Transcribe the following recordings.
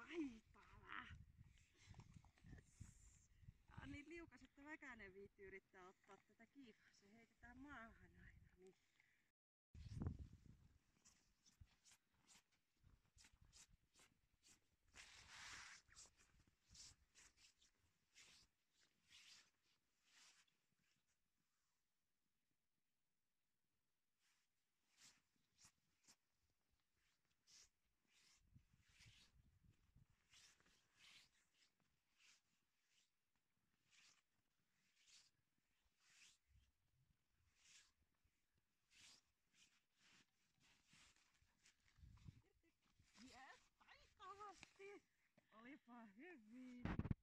taitava. Tää on niin liukas, että mäkään en viitti yrittää ottaa tätä kiinni. Se heitetään maahan aina. Niin. Jes, taitavasti! Olipa hyvin!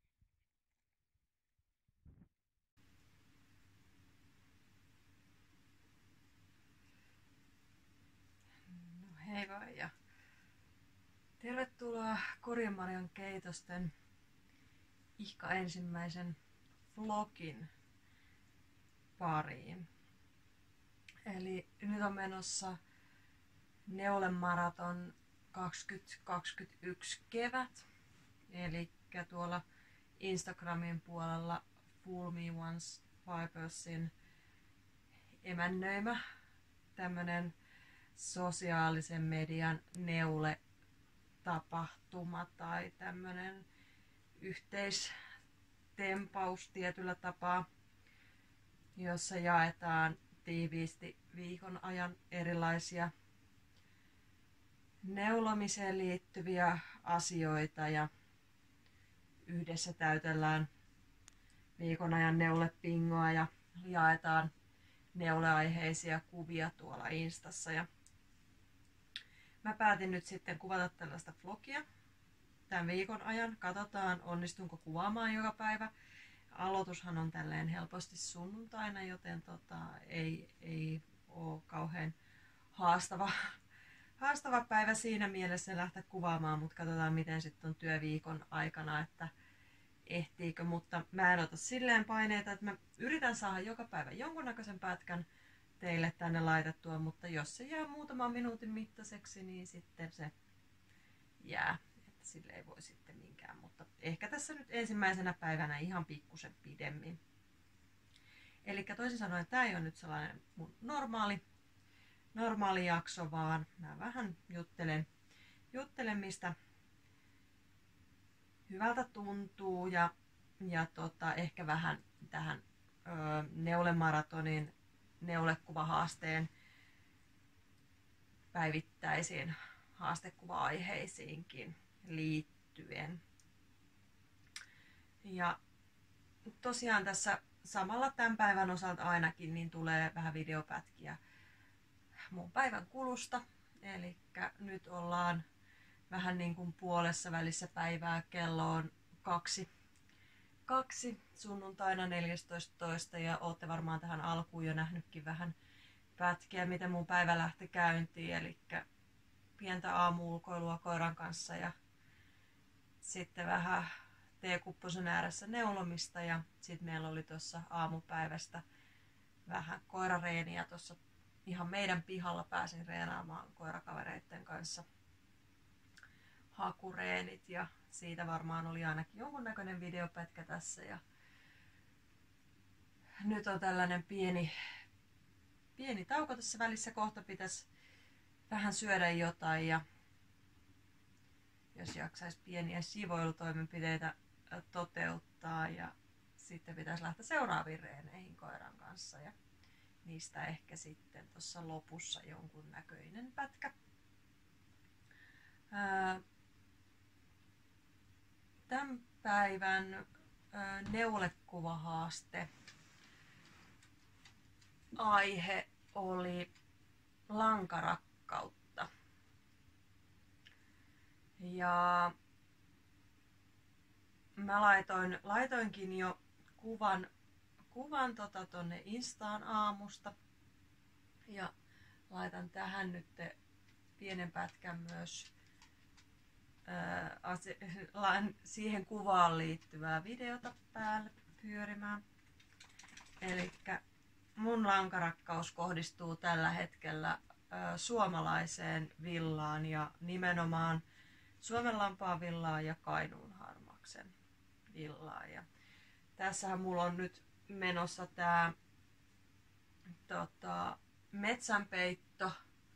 No hei vaan ja tervetuloa Kurjenmarjan keitosten ihka ensimmäisen vlogin pariin. Eli nyt on menossa Neule-maraton 2021 kevät. Eli tuolla Instagramin puolella Fool Me Once Vipersin emännöimä tämmönen sosiaalisen median neule-tapahtuma tai tämmönen yhteistempaus tietyllä tapaa, jossa jaetaan tiiviisti viikon ajan erilaisia neulomiseen liittyviä asioita ja yhdessä täytellään viikon ajan neulepingoa ja jaetaan neuleaiheisia kuvia tuolla Instassa. Ja mä päätin nyt sitten kuvata tällaista vlogia tämän viikon ajan. Katsotaan, onnistunko kuvaamaan joka päivä. Aloitushan on tälleen helposti sunnuntaina, joten ei ole kauhean haastava päivä siinä mielessä lähteä kuvaamaan, mutta katsotaan miten sitten on työviikon aikana, että ehtiikö, mutta mä en ota silleen paineita, että mä yritän saada joka päivä jonkunnäköisen pätkän teille tänne laitettua, mutta jos se jää muutaman minuutin mittaiseksi, niin sitten se jää, että sille ei voi sitten minkään, mutta ehkä tässä nyt ensimmäisenä päivänä ihan pikkusen pidemmin. Eli toisin sanoen tämä ei ole nyt sellainen mun normaali jakso, vaan mä vähän juttelen mistä hyvältä tuntuu ja ehkä vähän tähän Neule-maratonin neulekuvahaasteen päivittäisiin haastekuva-aiheisiinkin liittyen. Ja tosiaan tässä samalla tämän päivän osalta ainakin niin tulee vähän videopätkiä mun päivän kulusta. Eli nyt ollaan vähän niin kuin puolessa välissä päivää, kello on 2 sunnuntaina 14.2. ja ootte varmaan tähän alkuun jo nähnytkin vähän pätkiä, miten mun päivä lähti käyntiin. Eli pientä aamu-ulkoilua koiran kanssa ja sitten vähän teekupposen ääressä neulomista ja sitten meillä oli tuossa aamupäivästä vähän koirareeniä tuossa ihan meidän pihalla, pääsin reenaamaan koirakavereiden kanssa hakureenit ja siitä varmaan oli ainakin jonkunnäköinen videopätkä tässä ja nyt on tällainen pieni tauko tässä välissä, kohta pitäisi vähän syödä jotain ja jos jaksaisi pieniä sivoilutoimenpiteitä toteuttaa ja sitten pitäisi lähteä seuraaviin reeneihin koiran kanssa ja niistä ehkä sitten tuossa lopussa jonkun näköinen pätkä. Tämän päivän neulekuvahaaste aihe oli lankarakkautta. Ja mä laitoinkin jo kuvan tonne Instaan aamusta ja laitan tähän nyt pienen pätkän myös siihen kuvaan liittyvää videota päälle pyörimään. Eli mun lankarakkaus kohdistuu tällä hetkellä suomalaiseen villaan ja nimenomaan Suomenlampaan villaa ja Kainuun harmaksen villaa. Ja tässähän mulla on nyt menossa tää metsänpeitto,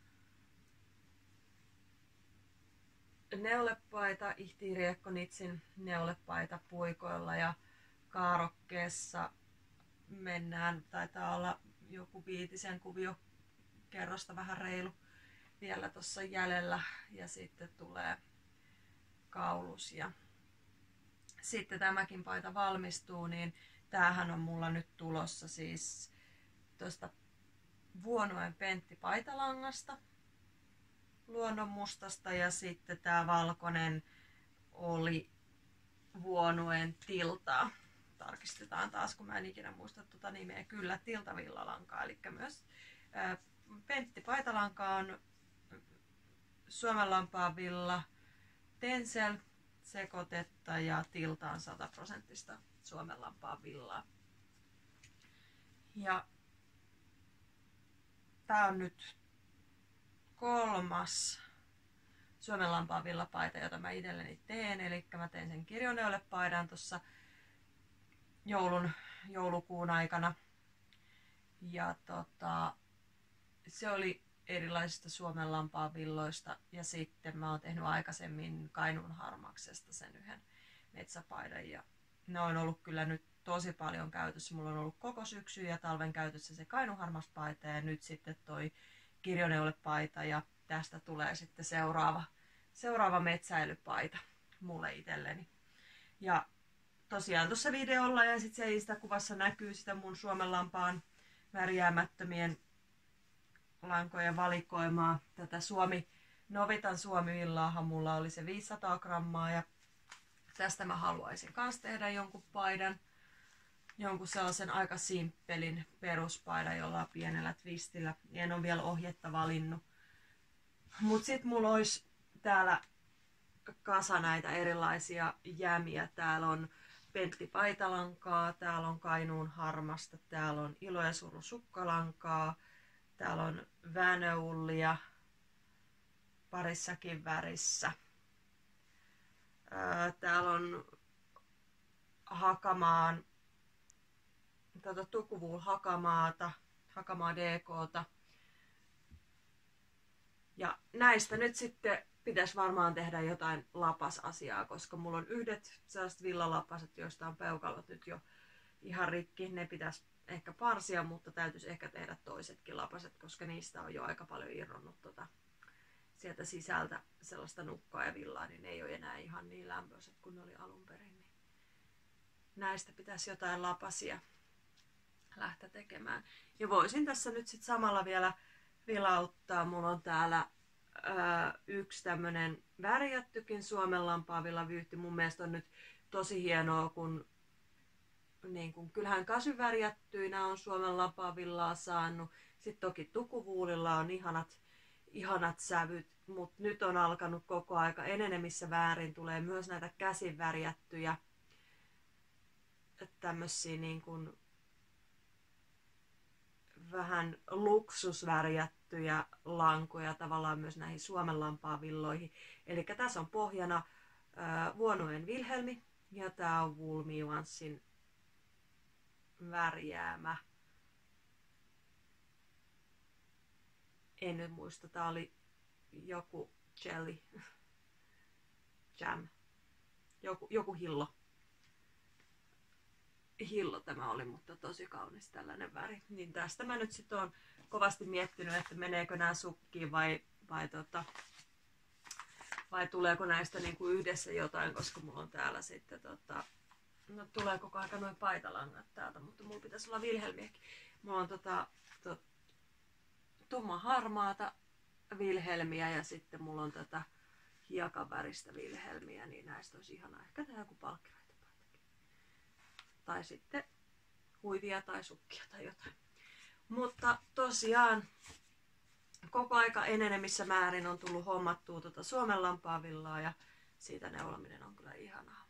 neulepaita, Ihtiiriekkonitsin neulepaita puikoilla ja kaarokkeessa mennään, taitaa olla joku 5 kuvio kerrosta vähän reilu vielä tuossa jäljellä ja sitten tulee kaulus ja sitten tämäkin paita valmistuu, niin tämähän on mulla nyt tulossa siis tuosta Vuonoen Pentti paitalangasta luonnonmustasta ja sitten tää valkoinen oli Vuonoen Tiltaa. Tarkistetaan taas, kun mä en ikinä muista tuota nimeä. Kyllä, Tiltavillalankaa, eli myös Pentti paitalanka on Suomenlampaan villa, Tencel sekoitetta ja Tiltaan 100% Suomenlampaan villaa. Ja tää on nyt 3. Suomenlampaan villapaita, jota mä itselleni teen. Eli mä tein sen kirjoneulepaidan tuossa joulukuun aikana. Ja se oli erilaisista Suomenlampaan villoista. Ja sitten mä oon tehnyt aikaisemmin Kainuun harmaksesta sen yhden metsäpaidan. Ja ne on ollut kyllä nyt tosi paljon käytössä. Mulla on ollut koko syksy ja talven käytössä se Kainuun harmaspaita ja nyt sitten toi kirjoneulepaita ja tästä tulee sitten seuraava metsäilypaita mulle itselleni. Ja tosiaan tuossa videolla ja sitten seistä kuvassa näkyy sitä mun Suomenlampaan värjäämättömien lankojen valikoimaa. Tätä Novitan Suomi-villaahan mulla oli se 500 grammaa ja tästä mä haluaisin kans tehdä jonkun paidan. Jonkun sellaisen aika simppelin peruspaidan jollain pienellä twistillä. En ole vielä ohjetta valinnut. Mut sit mulla olisi täällä kasa näitä erilaisia jämiä. Täällä on Pentti paitalankaa, täällä on Kainuun harmasta, täällä on Ilo ja Suru sukkalankaa, täällä on Vänöullia parissakin värissä. Täällä on Hakamaan Tukuvuul Hakamaa DK:ta. Ja näistä nyt sitten pitäisi varmaan tehdä jotain lapasasiaa, koska mulla on yhdet sellaiset villalapaset, joista on peukalot nyt jo ihan rikki. Ne pitäisi ehkä parsia, mutta täytyisi ehkä tehdä toisetkin lapaset, koska niistä on jo aika paljon irronnut sieltä sisältä sellaista nukkaa ja villaa, niin ne ei ole enää ihan niin lämpöiset kuin ne oli alun perin. Niin näistä pitäisi jotain lapasia lähteä tekemään. Ja voisin tässä nyt sit samalla vielä vilauttaa. Mulla on täällä yksi tämmönen värjättykin Suomenlampaan villavyyhti. Mun mielestä on nyt tosi hienoa, kun kyllähän kasyvärjättyinä on Suomenlampaan villaa saanut. Sitten toki Tukuvuulilla on ihanat sävyt, mutta nyt on alkanut koko aika enenevissä väärin. Tulee myös näitä käsinvärjättyjä tämmösiä vähän luksusvärjättyjä lankoja tavallaan myös näihin Suomenlampaan villoihin. Eli tässä on pohjana Vuonoen Vilhelmi ja tää on Woolmivanssin värjäämä. En nyt muista, tää oli joku jelly jam, joku hillo tämä oli, mutta tosi kaunis tällainen väri. Niin tästä mä nyt sit oon kovasti miettinyt, että meneekö nämä sukkiin vai tuleeko näistä yhdessä jotain, koska mulla on täällä sitten no tulee koko aika noin paitalangat täältä, mutta mulla pitäisi olla Vilhelmiäkin. Mulla on tumman harmaata Vilhelmiä ja sitten mulla on tätä hiekan väristä Vilhelmiä, niin näistä olisi ihanaa ehkä tehdä joku palkkiraitapaitakin. Tai sitten huivia tai sukkia tai jotain. Mutta tosiaan koko aika enenevissä määrin on tullut hommattua Suomenlampaan villaa ja siitä neulaminen on kyllä ihanaa.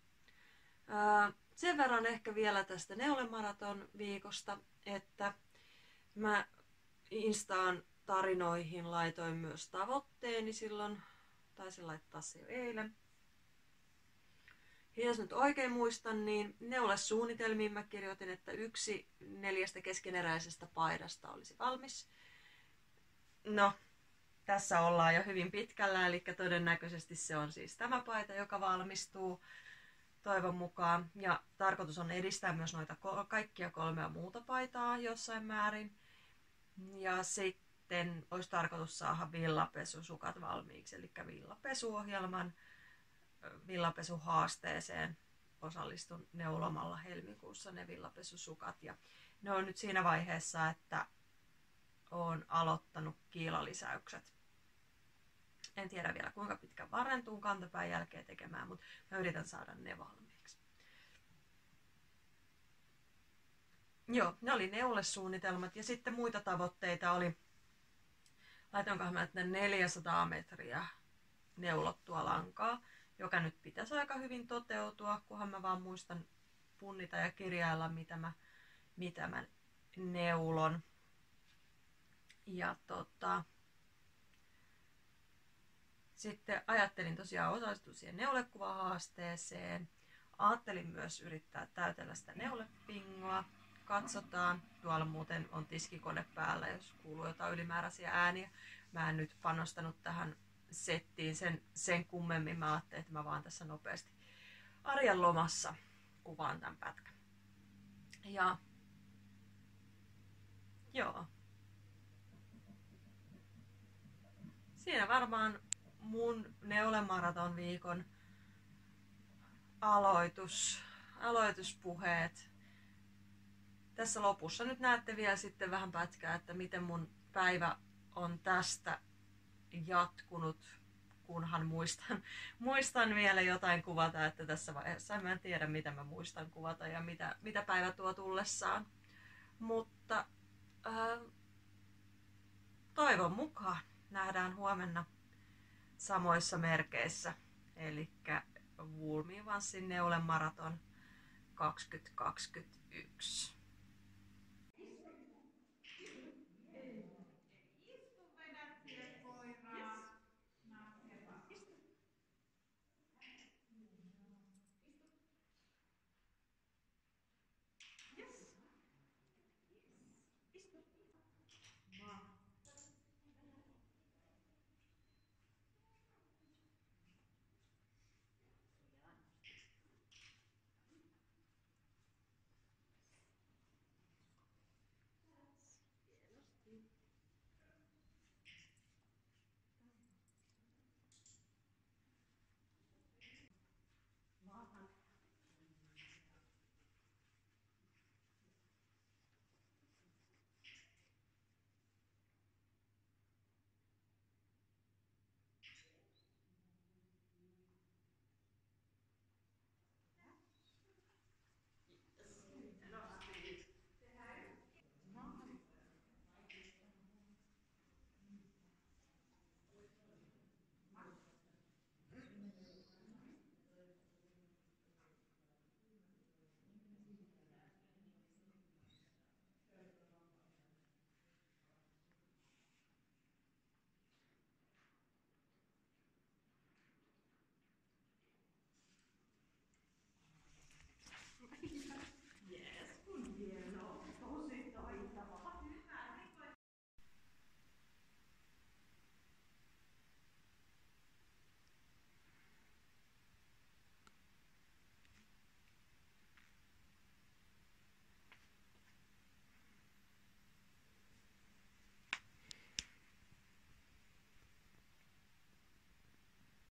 Sen verran ehkä vielä tästä neulemaraton viikosta, että mä Instaan tarinoihin laitoin myös tavoitteeni silloin Taisin laittaa se jo eilen. Ja jos nyt oikein muistan, niin neulesuunnitelmiin mä kirjoitin, että 1 4 keskeneräisestä paidasta olisi valmis. No, tässä ollaan jo hyvin pitkällä, eli todennäköisesti se on siis tämä paita, joka valmistuu toivon mukaan. Ja tarkoitus on edistää myös noita kaikkia 3 muuta paitaa jossain määrin. Ja sitten olisi tarkoitus saada villapesusukat valmiiksi, eli villapesuohjelman villapesuhaasteeseen osallistun neulomalla helmikuussa ne villapesusukat. Ja ne on nyt siinä vaiheessa, että olen aloittanut kiilalisäykset. En tiedä vielä kuinka pitkän varren tuun kantapään jälkeen tekemään, mutta mä yritän saada ne valmiiksi. Joo, ne oli neulesuunnitelmat ja sitten muita tavoitteita oli, laitankohan mä 400 metriä neulottua lankaa, joka nyt pitäisi aika hyvin toteutua, kunhan mä vaan muistan punnita ja kirjailla, mitä mä neulon. Ja sitten ajattelin tosiaan osallistua siihen neulekuvahaasteeseen. Ajattelin myös yrittää täytellä sitä neulepingoa. Katsotaan. Tuolla muuten on tiskikone päällä, jos kuuluu jotain ylimääräisiä ääniä. Mä en nyt panostanut tähän settiin sen kummemmin. Mä ajattelin, että mä vaan tässä nopeasti arjen lomassa kuvaan tämän pätkän. Ja joo. Siinä varmaan mun neulemaraton viikon aloituspuheet. Tässä lopussa nyt näette vielä sitten vähän pätkää, että miten mun päivä on tästä jatkunut, kunhan muistan vielä jotain kuvata, että tässä vaiheessa mä en tiedä mitä mä muistan kuvata ja mitä päivä tuo tullessaan. Mutta toivon mukaan nähdään huomenna samoissa merkeissä, eli Woolmivanssin neulemaraton 2021.